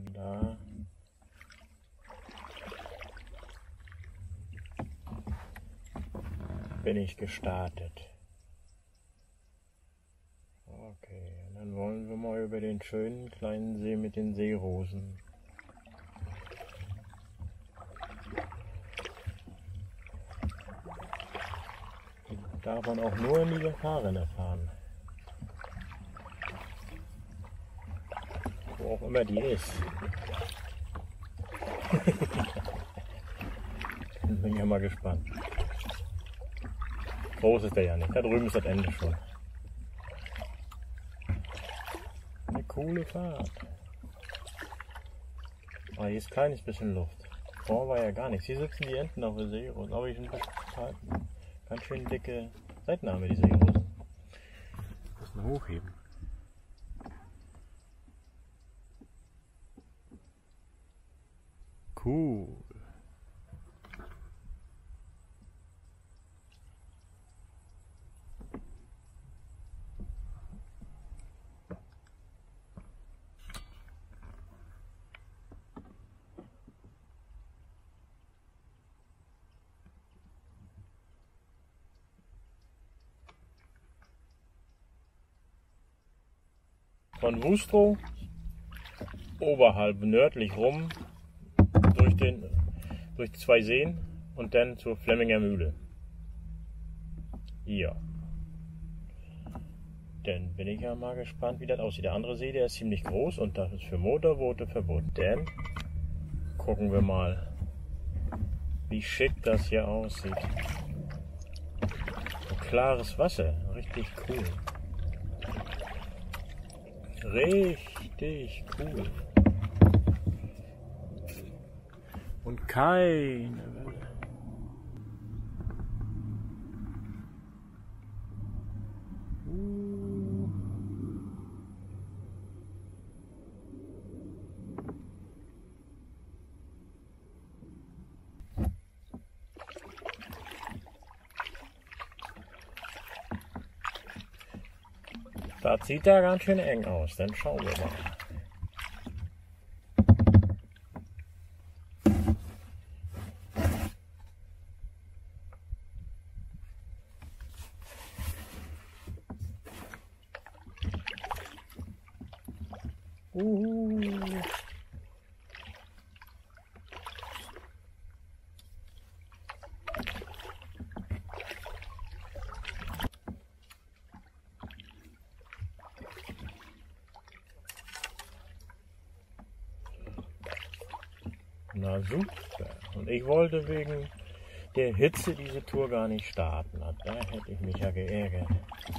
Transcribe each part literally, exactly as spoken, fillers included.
Da. Bin ich gestartet. Okay, dann wollen wir mal über den schönen kleinen See mit den Seerosen. Die darf man auch nur in die Gefahren fahren. Wo auch immer die ist. Bin ja mal gespannt. Groß ist der ja nicht. Da drüben ist das Ende schon. Eine coole Fahrt. Ah, hier ist ein kleines bisschen Luft. Vorher war ja gar nichts. Hier sitzen die Enten auf der Seerose. Aber ich bin ganz schön dicke Seitenarme, die Seerosen. Müssen hochheben. Cool. Von Wustrow oberhalb nördlich rum durch, den, durch zwei Seen und dann zur Flemminger Mühle. Ja. Dann bin ich ja mal gespannt, wie das aussieht. Der andere See, der ist ziemlich groß und das ist für Motorboote verboten. Dann gucken wir mal, wie schick das hier aussieht. So klares Wasser, richtig cool. Richtig cool. Und keine Welle. Uh. Das sieht da ganz schön eng aus, dann schauen wir mal. Uhu. Na super. Und ich wollte wegen der Hitze diese Tour gar nicht starten. Da hätte ich mich ja geärgert.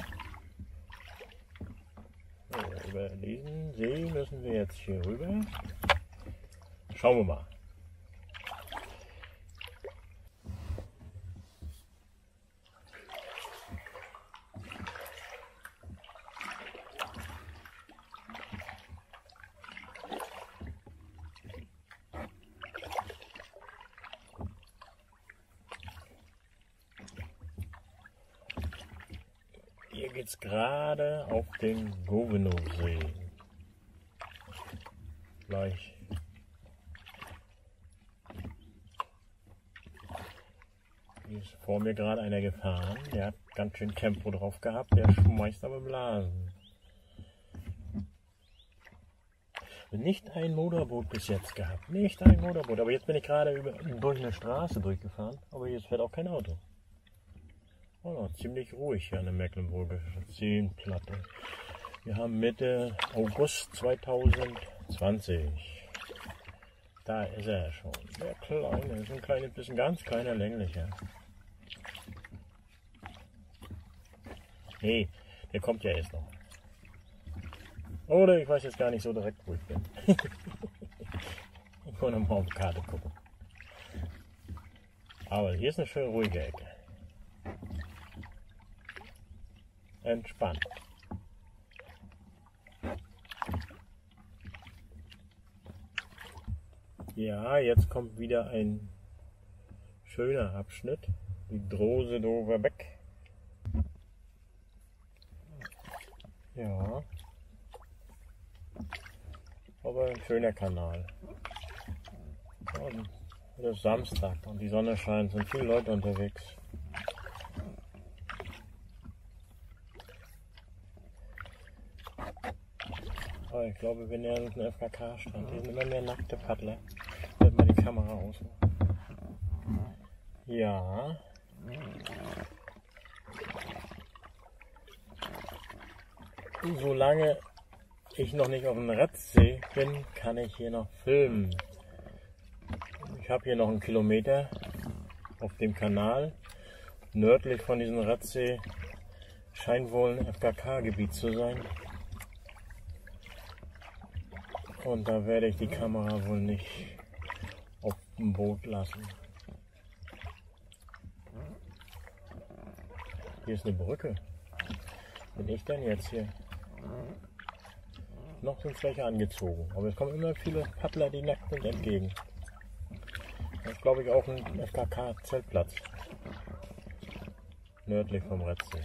So, über diesen See müssen wir jetzt hier rüber. Schauen wir mal. Hier geht es gerade auf den Gouvenow-See. Gleich. Hier ist vor mir gerade einer gefahren. Der hat ganz schön Tempo drauf gehabt. Der schmeißt aber Blasen. Nicht ein Motorboot bis jetzt gehabt. Nicht ein Motorboot. Aber jetzt bin ich gerade über, durch eine Straße durchgefahren. Aber jetzt fährt auch kein Auto. Oh, ziemlich ruhig hier an der Mecklenburgischen Seenplatte. Wir haben Mitte August zweitausendzwanzig. Da ist er schon. Der kleine, ist ein kleines bisschen, ganz kleiner, länglicher. Nee, der kommt ja erst noch. Oder ich weiß jetzt gar nicht so direkt, wo ich bin. Ich muss noch mal auf die Karte gucken. Aber hier ist eine schön ruhige Ecke. Entspannt. Ja, jetzt kommt wieder ein schöner Abschnitt. Die Drosedower Beck. Ja. Aber aber ein schöner Kanal. Und es ist Samstag und die Sonne scheint, sind viele Leute unterwegs. Aber ich glaube, wir nähern uns einen F K K-Strand. Hier sind immer mehr nackte Paddler. Ich werde mal die Kamera ausmachen. Ja. Solange ich noch nicht auf dem Rettsee bin, kann ich hier noch filmen. Ich habe hier noch einen Kilometer auf dem Kanal. Nördlich von diesem Rettsee scheint wohl ein F K K-Gebiet zu sein. Und da werde ich die Kamera wohl nicht auf dem Boot lassen. Hier ist eine Brücke. Bin ich denn jetzt hier? Noch sind welche angezogen, aber es kommen immer viele Paddler, die nackt sind, entgegen. Das ist, glaube ich, auch ein F K K-Zeltplatz. Nördlich vom Rettsee.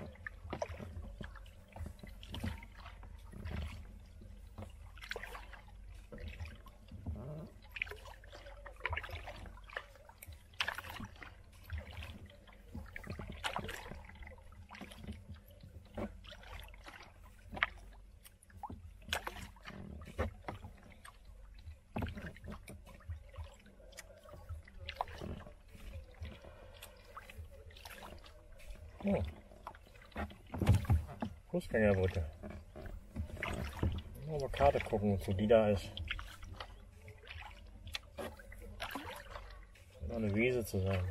Oh. Fußgängerbrücke. Mal eine Karte gucken, wozu die da ist. Noch eine Wiese zu sein.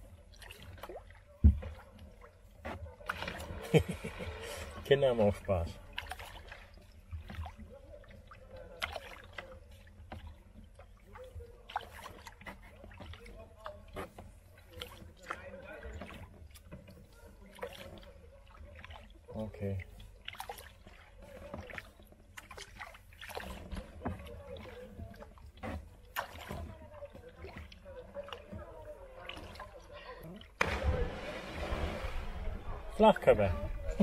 Kinder haben auch Spaß. Okay. Flachkörper.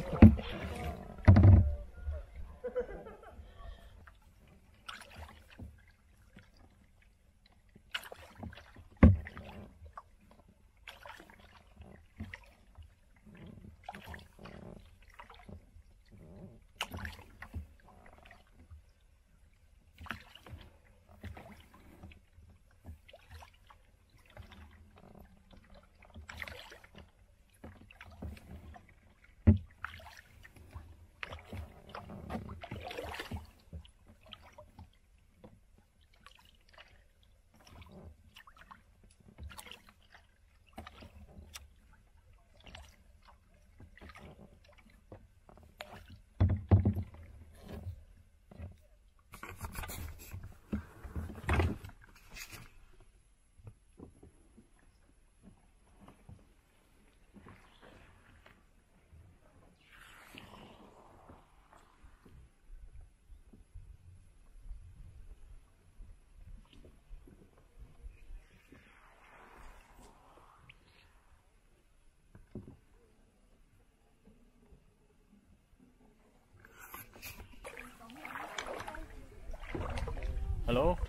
Hallo?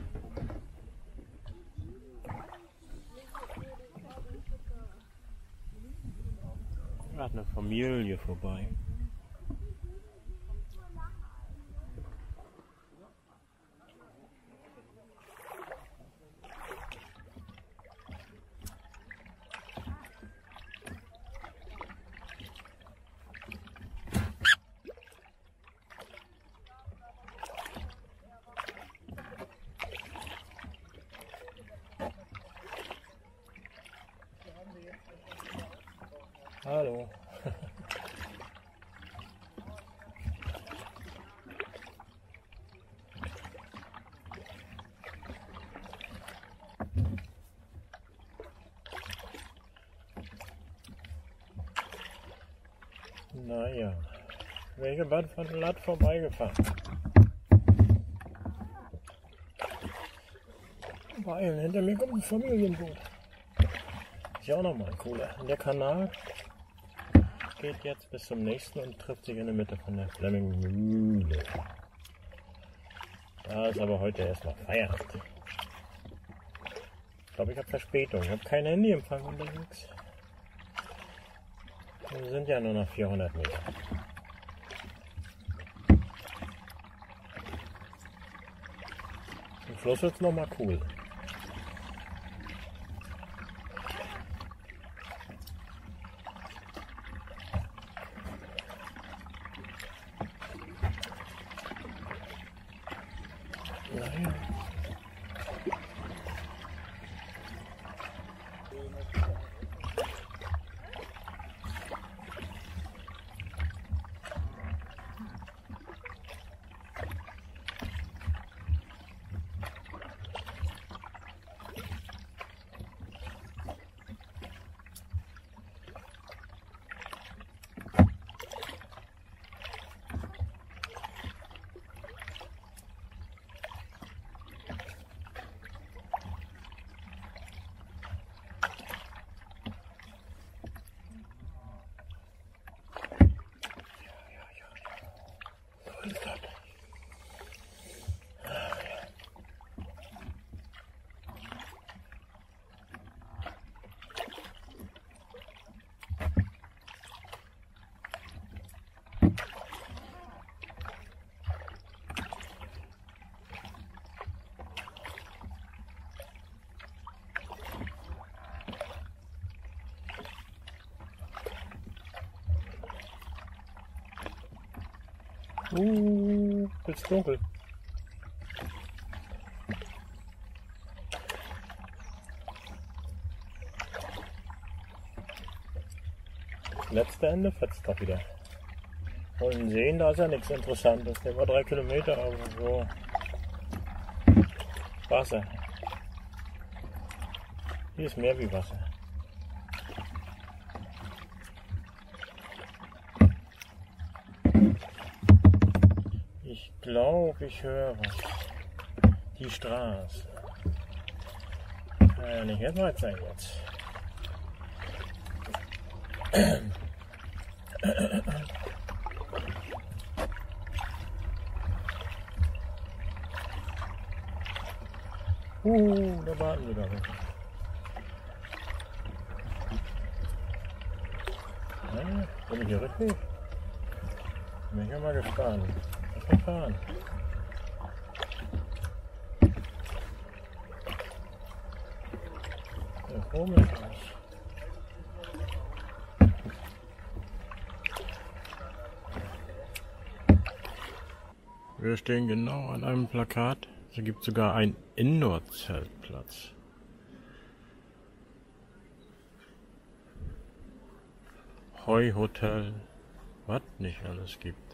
Gerade eine Familie vorbei. Hallo. Naja, welche Bad von Latt vorbeigefahren? Weil hinter mir kommt ein Familienboot. Ist ja auch nochmal cooler. Und der Kanal geht jetzt bis zum nächsten und trifft sich in der Mitte von der Flemming Mühle. Da ist aber heute erstmal Feierabend. Ich glaube, ich habe Verspätung. Ich habe kein Handyempfang unterwegs. Wir sind ja nur noch vierhundert Meter. Zum Schluss wird es nochmal cool. Naja. Uh, ist dunkel. Letzte Ende fetzt doch wieder. Wollen sehen, da ist ja nichts Interessantes. Der war drei Kilometer, aber so Wasser. Hier ist mehr wie Wasser. Ich glaube, ich höre was. Die Straße. Kann ja nicht jetzt weit sein jetzt. Uh, da warten wir doch. Ja, bin ich hier richtig? Bin ich ja mal gespannt. Lass mal fahren. Der komisch aus. Wir stehen genau an einem Plakat. Es gibt sogar einen Indoor-Zeltplatz. Heuhotel, was nicht alles gibt.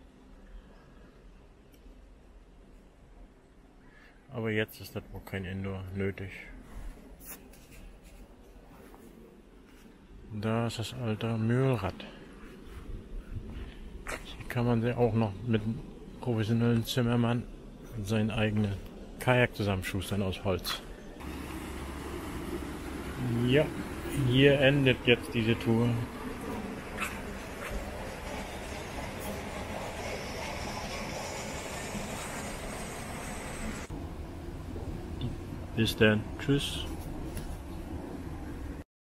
Aber jetzt ist das wohl kein Indoor nötig. Da ist das alte Mühlrad. Hier kann man sich auch noch mit einem professionellen Zimmermann seinen eigenen Kajak zusammenschustern aus Holz. Ja, hier endet jetzt diese Tour. Bis dann. Tschüss.